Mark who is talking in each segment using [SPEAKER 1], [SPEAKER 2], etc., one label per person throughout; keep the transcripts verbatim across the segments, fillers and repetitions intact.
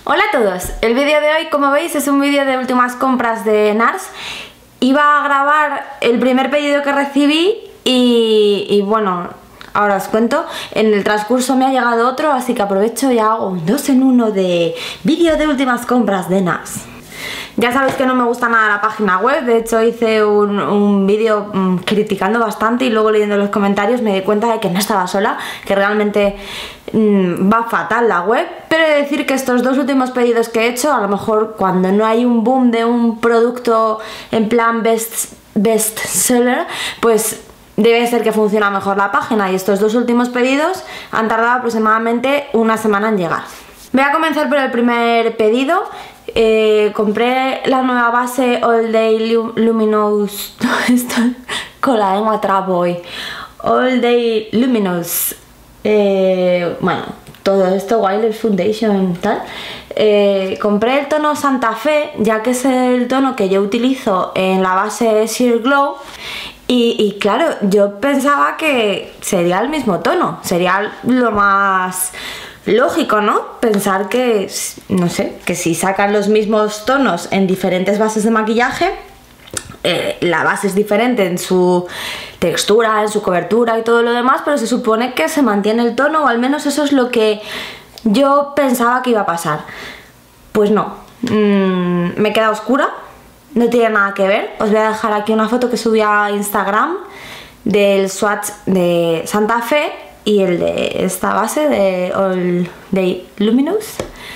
[SPEAKER 1] Hola a todos, el vídeo de hoy, como veis, es un vídeo de últimas compras de NARS. Iba a grabar el primer pedido que recibí y, y bueno, ahora os cuento. En el transcurso me ha llegado otro, así que aprovecho y hago un dos en uno de vídeo de últimas compras de NARS. Ya sabéis que no me gusta nada la página web, de hecho hice un, un vídeo mmm, criticando bastante y luego leyendo los comentarios me di cuenta de que no estaba sola, que realmente mmm, va fatal la web, pero he de decir que estos dos últimos pedidos que he hecho, a lo mejor cuando no hay un boom de un producto en plan best, best seller, pues debe ser que funciona mejor la página, y estos dos últimos pedidos han tardado aproximadamente una semana en llegar. Voy a comenzar por el primer pedido. Eh, compré la nueva base All Day Luminous. Estoy con la lengua trabo hoy. All Day Luminous. Eh, bueno, todo esto, Wireless Foundation tal. Eh, compré el tono Santa Fe, ya que es el tono que yo utilizo en la base Sheer Glow. Y, y claro, yo pensaba que sería el mismo tono, sería lo más lógico, ¿no? Pensar que, no sé, que si sacan los mismos tonos en diferentes bases de maquillaje, eh, la base es diferente en su textura, en su cobertura y todo lo demás, pero se supone que se mantiene el tono, o al menos eso es lo que yo pensaba que iba a pasar. Pues no, mm, me queda oscura, no tiene nada que ver. Os voy a dejar aquí una foto que subí a Instagram del swatch de Santa Fe y el de esta base de All Day Luminous,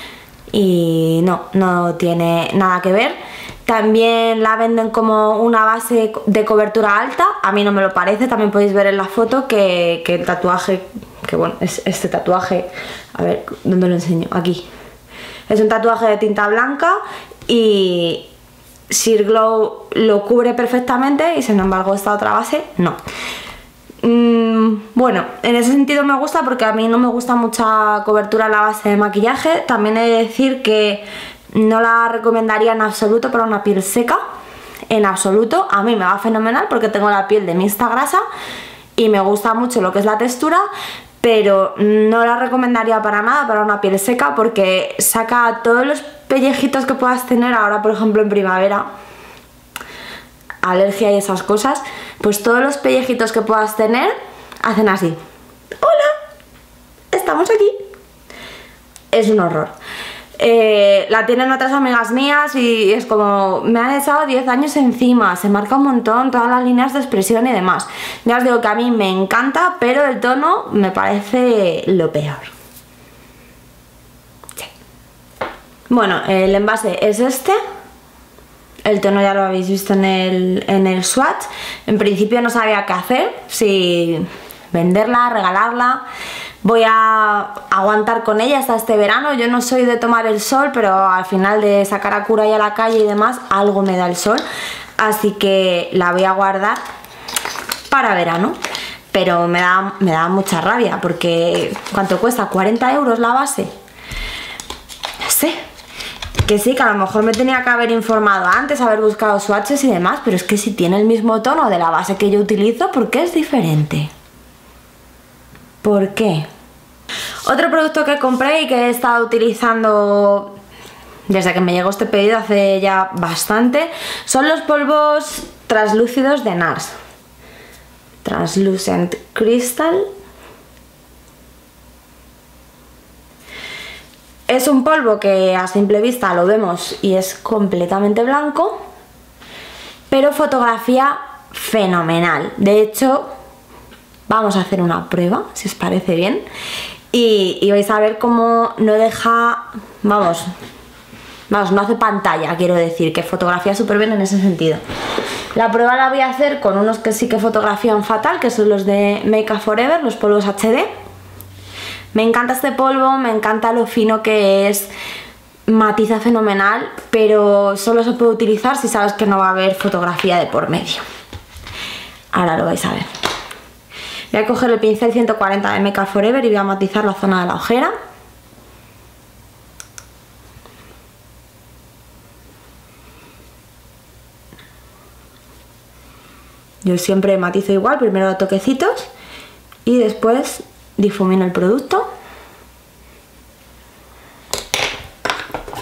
[SPEAKER 1] y no, no tiene nada que ver. También la venden como una base de cobertura alta, a mí no me lo parece. También podéis ver en la foto que, que el tatuaje, que bueno, es este tatuaje, a ver, ¿dónde lo enseño? Aquí. Es un tatuaje de tinta blanca y Sheer Glow lo cubre perfectamente, y sin embargo esta otra base no. Mm, bueno, en ese sentido me gusta, porque a mí no me gusta mucha cobertura en la base de maquillaje. También he de decir que no la recomendaría en absoluto para una piel seca, en absoluto. A mí me va fenomenal porque tengo la piel de mixta grasa y me gusta mucho lo que es la textura, pero no la recomendaría para nada para una piel seca, porque saca todos los pellejitos que puedas tener ahora, por ejemplo en primavera, alergia y esas cosas, pues todos los pellejitos que puedas tener hacen así. ¡Hola! ¡Estamos aquí! Es un horror. Eh, la tienen otras amigas mías y es como, me han echado diez años encima, se marca un montón todas las líneas de expresión y demás. Ya os digo que a mí me encanta, pero el tono me parece lo peor. Sí. Bueno, el envase es este. El tono ya lo habéis visto en el, en el swatch. En principio no sabía qué hacer, si venderla, regalarla. Voy a aguantar con ella hasta este verano. Yo no soy de tomar el sol, pero al final de sacar a Cura y a la calle y demás, algo me da el sol. Así que la voy a guardar para verano. Pero me da, me da mucha rabia, porque ¿cuánto cuesta? ¿cuarenta euros la base? No sé. Que sí, que a lo mejor me tenía que haber informado antes, haber buscado swatches y demás, pero es que si tiene el mismo tono de la base que yo utilizo, ¿por qué es diferente? ¿Por qué? Otro producto que compré y que he estado utilizando desde que me llegó este pedido hace ya bastante son los polvos translúcidos de NARS. Translucent Crystal. Es un polvo que a simple vista lo vemos y es completamente blanco, pero fotografía fenomenal. De hecho, vamos a hacer una prueba, si os parece bien, y, y vais a ver cómo no deja, vamos, vamos, no hace pantalla, quiero decir, que fotografía súper bien en ese sentido. La prueba la voy a hacer con unos que sí que fotografían fatal, que son los de Make Up For Ever, los polvos H D. Me encanta este polvo, me encanta lo fino que es, matiza fenomenal, pero solo se puede utilizar si sabes que no va a haber fotografía de por medio. Ahora lo vais a ver. Voy a coger el pincel ciento cuarenta de Make Up For Ever y voy a matizar la zona de la ojera. Yo siempre matizo igual, primero a toquecitos y después difumino el producto.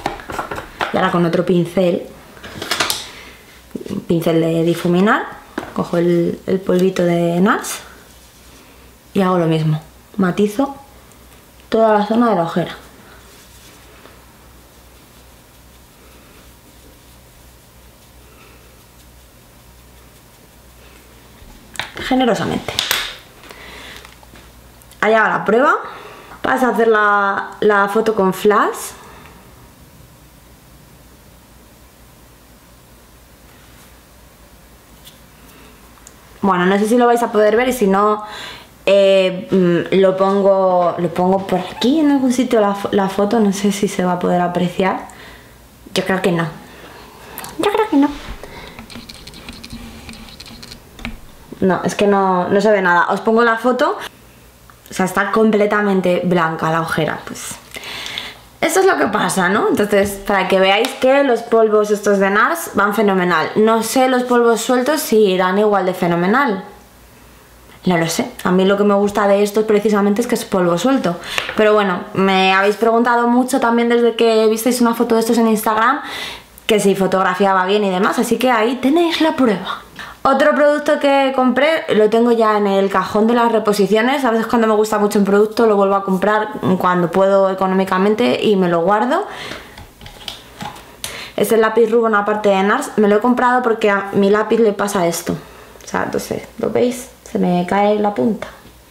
[SPEAKER 1] Y ahora con otro pincel, un pincel de difuminar, cojo el, el polvito de NARS y hago lo mismo, matizo toda la zona de la ojera. Generosamente. Allá va la prueba. Vas a hacer la, la foto con flash. Bueno, no sé si lo vais a poder ver y si no eh, lo pongo lo pongo por aquí en algún sitio la, la foto. No sé si se va a poder apreciar. Yo creo que no. Yo creo que no. No, es que no, no se ve nada. Os pongo la foto. O sea, está completamente blanca la ojera. Pues esto es lo que pasa, ¿no? Entonces, para que veáis que los polvos estos de NARS van fenomenal. No sé los polvos sueltos si irán igual de fenomenal. No lo sé. A mí lo que me gusta de estos precisamente es que es polvo suelto. Pero bueno, me habéis preguntado mucho también desde que visteis una foto de estos en Instagram, que si fotografiaba bien y demás. Así que ahí tenéis la prueba. Otro producto que compré, lo tengo ya en el cajón de las reposiciones. A veces cuando me gusta mucho un producto lo vuelvo a comprar cuando puedo económicamente y me lo guardo. Es el lápiz Rubon aparte de NARS. Me lo he comprado porque a mi lápiz le pasa esto. O sea, entonces, ¿lo veis? Se me cae la punta.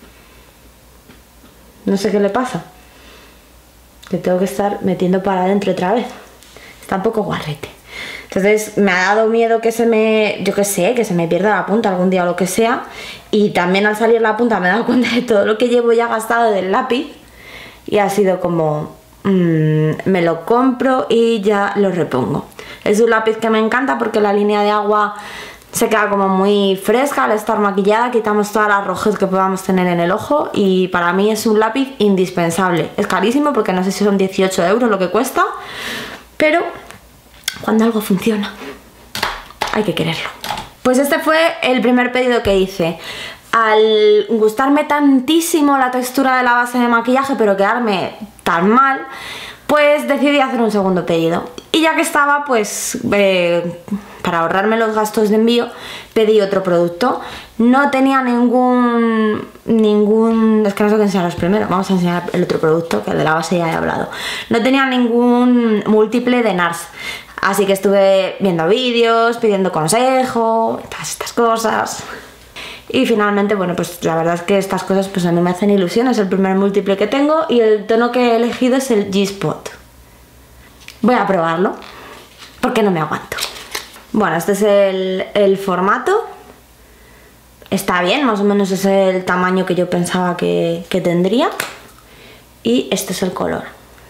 [SPEAKER 1] No sé qué le pasa. Que tengo que estar metiendo para adentro otra vez. Está un poco guarrete. Entonces me ha dado miedo que se me, yo qué sé, que se me pierda la punta algún día o lo que sea. Y también al salir la punta me he dado cuenta de todo lo que llevo ya gastado del lápiz. Y ha sido como, mmm, me lo compro y ya lo repongo. Es un lápiz que me encanta porque la línea de agua se queda como muy fresca al estar maquillada. Quitamos todas las rojez que podamos tener en el ojo. Y para mí es un lápiz indispensable. Es carísimo porque no sé si son dieciocho euros lo que cuesta. Pero cuando algo funciona, hay que quererlo. Pues este fue el primer pedido que hice. Al gustarme tantísimo la textura de la base de maquillaje, pero quedarme tan mal, pues decidí hacer un segundo pedido. Y ya que estaba, pues eh, para ahorrarme los gastos de envío, pedí otro producto. No tenía ningún... ningún... es que no sé qué enseñaros primero. Vamos a enseñar el otro producto, que de la base ya he hablado. No tenía ningún múltiple de NARS. Así que estuve viendo vídeos, pidiendo consejo, todas estas cosas. Y finalmente, bueno, pues la verdad es que estas cosas pues a mí me hacen ilusión. Es el primer múltiple que tengo y el tono que he elegido es el G-Spot. Voy a probarlo, porque no me aguanto. Bueno, este es el, el formato. Está bien, más o menos es el tamaño que yo pensaba que, que tendría. Y este es el color.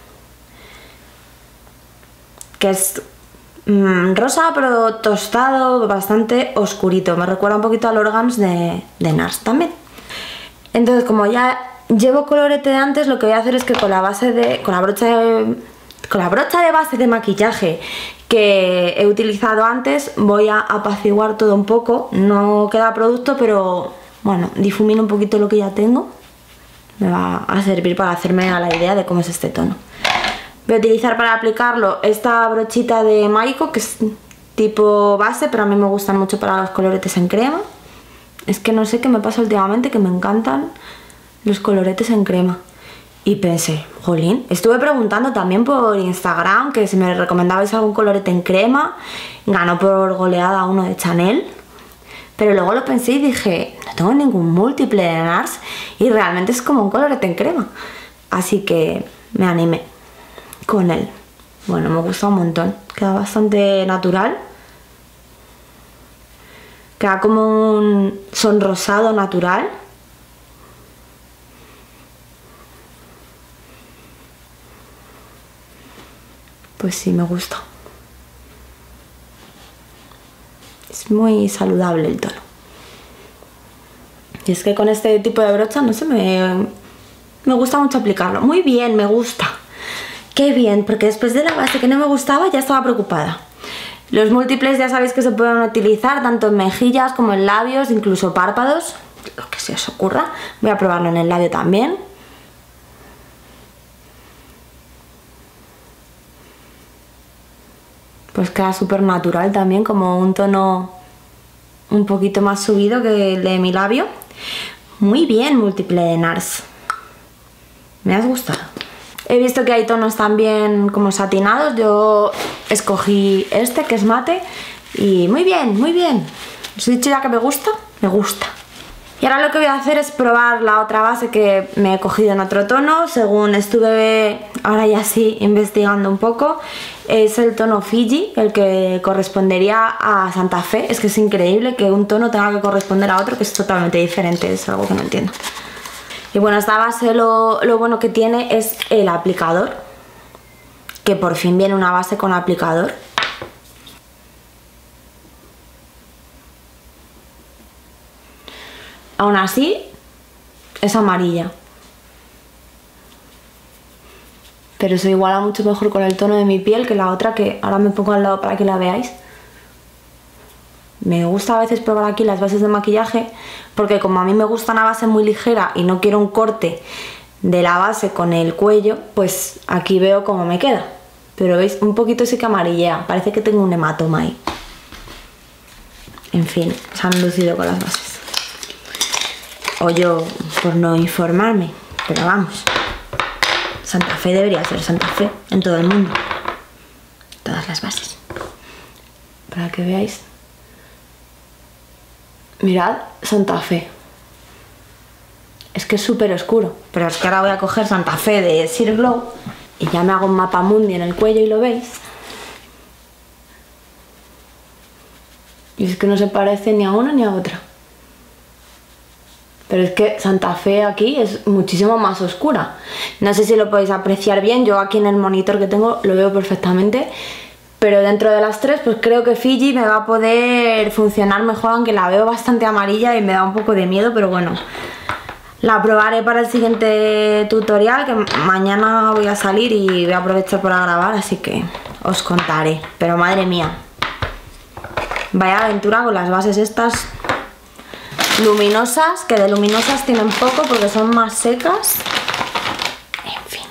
[SPEAKER 1] Que es mmm, rosa, pero tostado, bastante oscurito. Me recuerda un poquito al Orgams de, de NARS también. Entonces, como ya llevo colorete de antes, lo que voy a hacer es que con la base de... con la brocha de, con la brocha de base de maquillaje que he utilizado antes, voy a apaciguar todo un poco. No queda producto, pero bueno, difumino un poquito lo que ya tengo. Me va a servir para hacerme a la idea de cómo es este tono. Voy a utilizar para aplicarlo esta brochita de Maiko, que es tipo base, pero a mí me gustan mucho para los coloretes en crema. Es que no sé qué me pasa últimamente, que me encantan los coloretes en crema. Y pensé, jolín, estuve preguntando también por Instagram que si me recomendabais algún colorete en crema. Ganó por goleada uno de Chanel. Pero luego lo pensé y dije, no tengo ningún múltiple de NARS y realmente es como un colorete en crema. Así que me animé con él. Bueno, me gusta un montón. Queda bastante natural. Queda como un sonrosado natural. Pues sí, me gusta. Es muy saludable el tono. Y es que con este tipo de brocha, no sé, me, me gusta mucho aplicarlo. Muy bien, me gusta. Qué bien, porque después de la base que no me gustaba ya estaba preocupada. Los múltiples ya sabéis que se pueden utilizar tanto en mejillas como en labios, incluso párpados, lo que se os ocurra. Voy a probarlo en el labio también. pues queda súper natural también, como un tono un poquito más subido que el de mi labio. Muy bien, múltiple de NARS. Me has gustado. He visto que hay tonos también como satinados. Yo escogí este, que es mate. Y muy bien, muy bien. Os he dicho ya que me gusta. Me gusta. Y ahora lo que voy a hacer es probar la otra base que me he cogido en otro tono. Según estuve ahora ya sí investigando un poco, es el tono Fiji, el que correspondería a Santa Fe. Es que es increíble que un tono tenga que corresponder a otro, que es totalmente diferente. Es algo que no entiendo. Y bueno, esta base lo, lo bueno que tiene es el aplicador, que por fin viene una base con aplicador. Aún así, es amarilla. Pero se iguala mucho mejor con el tono de mi piel que la otra, que ahora me pongo al lado para que la veáis. Me gusta a veces probar aquí las bases de maquillaje, porque como a mí me gusta una base muy ligera y no quiero un corte de la base con el cuello, pues aquí veo cómo me queda. Pero veis, un poquito sí que amarillea, parece que tengo un hematoma ahí. En fin, se han lucido con las bases. O yo, por no informarme, pero vamos. Santa Fe debería ser Santa Fe en todo el mundo. Todas las bases. Para que veáis. Mirad, Santa Fe. Es que es súper oscuro. Pero es que ahora voy a coger Santa Fe de Sheer Glow y ya me hago un mapa mundi en el cuello y lo veis. Y es que no se parece ni a una ni a otra. Pero es que Santa Fe aquí es muchísimo más oscura. No sé si lo podéis apreciar bien. Yo aquí en el monitor que tengo lo veo perfectamente. Pero dentro de las tres, pues creo que Fiji me va a poder funcionar mejor, aunque la veo bastante amarilla y me da un poco de miedo, pero bueno. La probaré para el siguiente tutorial, que mañana voy a salir y voy a aprovechar para grabar, así que os contaré. Pero madre mía, vaya aventura con las bases estas luminosas, que de luminosas tienen poco porque son más secas. En fin.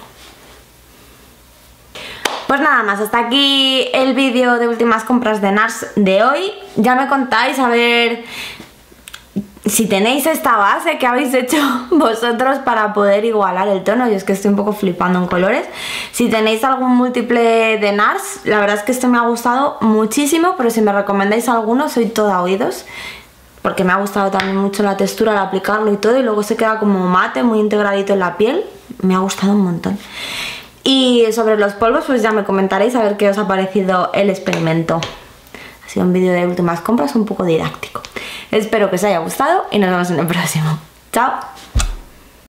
[SPEAKER 1] Pues nada más, hasta aquí el vídeo de últimas compras de NARS de hoy. Ya me contáis a ver si tenéis esta base que habéis hecho vosotros para poder igualar el tono. Yo es que estoy un poco flipando en colores. Si tenéis algún múltiple de NARS, la verdad es que este me ha gustado muchísimo, pero si me recomendáis alguno soy toda oídos, porque me ha gustado también mucho la textura al aplicarlo y todo, y luego se queda como mate, muy integradito en la piel. Me ha gustado un montón. Y sobre los polvos, pues ya me comentaréis a ver qué os ha parecido el experimento. Ha sido un vídeo de últimas compras un poco didáctico. Espero que os haya gustado y nos vemos en el próximo. ¡Chao!